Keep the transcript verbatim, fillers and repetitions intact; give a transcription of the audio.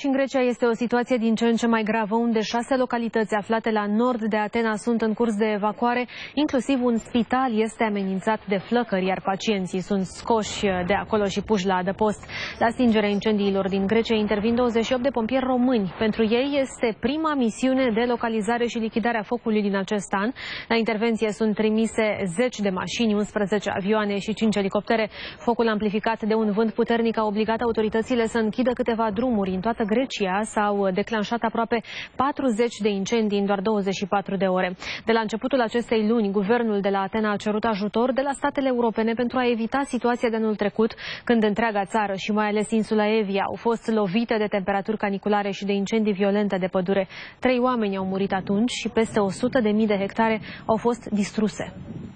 Și în Grecia este o situație din ce în ce mai gravă, unde șase localități aflate la nord de Atena sunt în curs de evacuare, inclusiv un spital este amenințat de flăcări, iar pacienții sunt scoși de acolo și puși la adăpost. La stingerea incendiilor din Grecia intervin douăzeci și opt de pompieri români. Pentru ei este prima misiune de localizare și lichidare a focului din acest an. La intervenție sunt trimise zeci de mașini, unsprezece avioane și cinci elicoptere. Focul amplificat de un vânt puternic a obligat autoritățile să închidă câteva drumuri. În toată Grecia s-au declanșat aproape patruzeci de incendii în doar douăzeci și patru de ore. De la începutul acestei luni, guvernul de la Atena a cerut ajutor de la statele europene pentru a evita situația de anul trecut, când întreaga țară și mai ales insula Evia au fost lovite de temperaturi caniculare și de incendii violente de pădure. Trei oameni au murit atunci și peste o sută de mii de hectare au fost distruse.